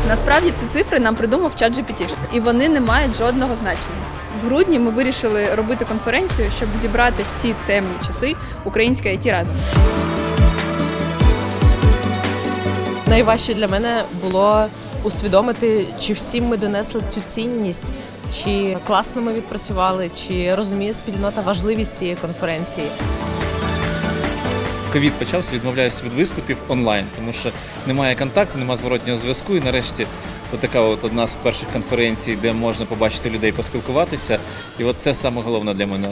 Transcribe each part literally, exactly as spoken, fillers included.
Насправді ці цифри нам придумав ChatGPT, і вони не мають жодного значення. В грудні ми вирішили робити конференцію, щоб зібрати в ці темні часи українське ай ті разом. Найважче для мене було усвідомити, чи всім ми донесли цю цінність, чи класно ми відпрацювали, чи розуміє спільнота важливість цієї конференції. Ковід почався, відмовляюся від виступів онлайн, тому що немає контакту, немає зворотнього зв'язку. І нарешті от така от одна з перших конференцій, де можна побачити людей, поспілкуватися. І от це саме головне для мене.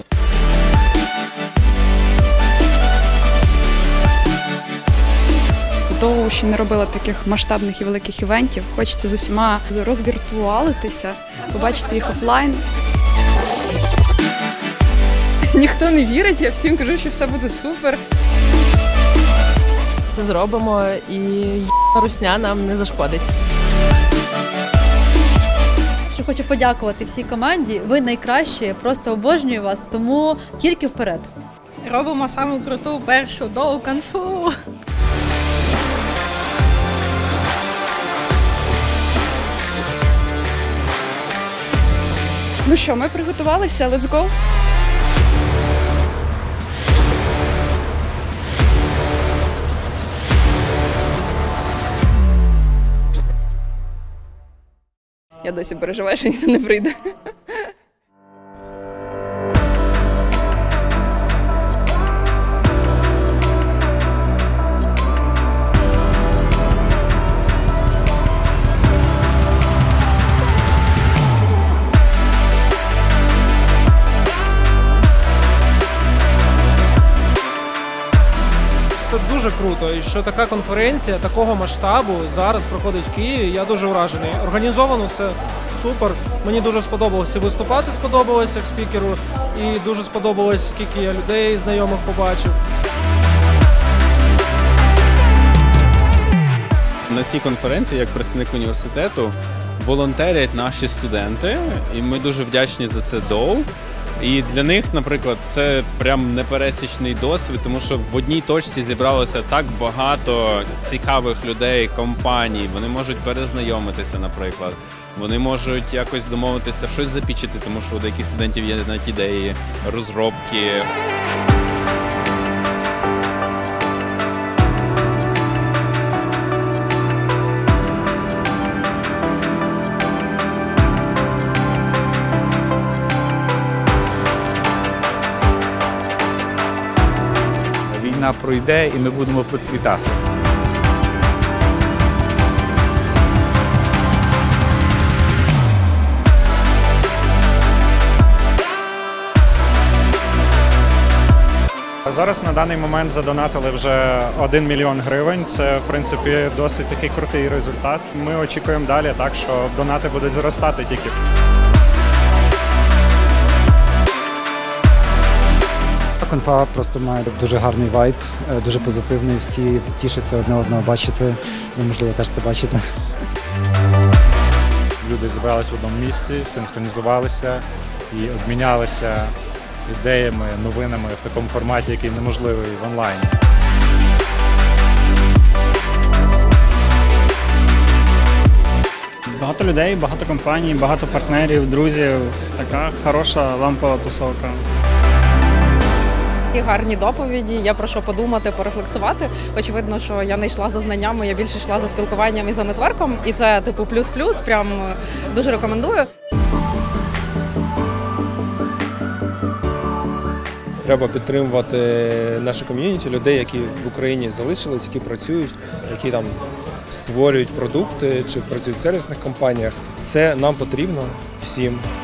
Довго ще не робила таких масштабних і великих івентів. Хочеться з усіма розвіртуалитися, побачити їх офлайн. Ніхто не вірить, я всім кажу, що все буде супер. Все зробимо і русня нам не зашкодить. Що хочу подякувати всій команді. Ви найкращі, я просто обожнюю вас, тому тільки вперед. Робимо саму круту першу доу-конфу. Ну що, ми приготувалися, let's go! Я досі переживаю, що ніхто не прийде. Це дуже круто, і що така конференція такого масштабу зараз проходить в Києві, я дуже вражений. Організовано все супер, мені дуже сподобалося виступати, сподобалося як спікеру, і дуже сподобалось, скільки я людей знайомих побачив. На цій конференції, як представник університету, волонтерять наші студенти, і ми дуже вдячні за це доу. І для них, наприклад, це прям непересічний досвід, тому що в одній точці зібралося так багато цікавих людей, компаній. Вони можуть перезнайомитися, наприклад. Вони можуть якось домовитися, щось запічити, тому що у деяких студентів є навіть ідеї, розробки. Війна пройде і ми будемо процвітати. Зараз на даний момент задонатили вже один мільйон гривень. Це, в принципі, досить такий крутий результат. Ми очікуємо далі, так що донати будуть зростати тільки. Конфа просто має дуже гарний вайб, дуже позитивний, всі тішаться одне одного бачити, ви, можливо, теж це бачите. Люди зібралися в одному місці, синхронізувалися і обмінялися ідеями, новинами в такому форматі, який неможливий в онлайні. Багато людей, багато компаній, багато партнерів, друзів. Така хороша лампова тусовка. І гарні доповіді, є про що подумати, порефлексувати. Очевидно, що я не йшла за знаннями, я більше йшла за спілкуванням і за нетворком. І це, типу, плюс-плюс, прям дуже рекомендую. Треба підтримувати наше ком'юніті, людей, які в Україні залишились, які працюють, які там створюють продукти чи працюють в сервісних компаніях. Це нам потрібно всім.